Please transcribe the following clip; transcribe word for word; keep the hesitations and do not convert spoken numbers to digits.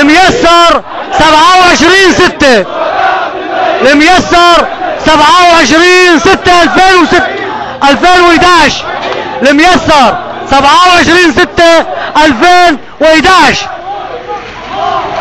الميسر سبعة وعشرين ستة، الميسر سبعة وعشرين ستة ألفين وستة ألفين وإحداعش، الميسر سبعة وعشرين ستة ألفين وإحداعش.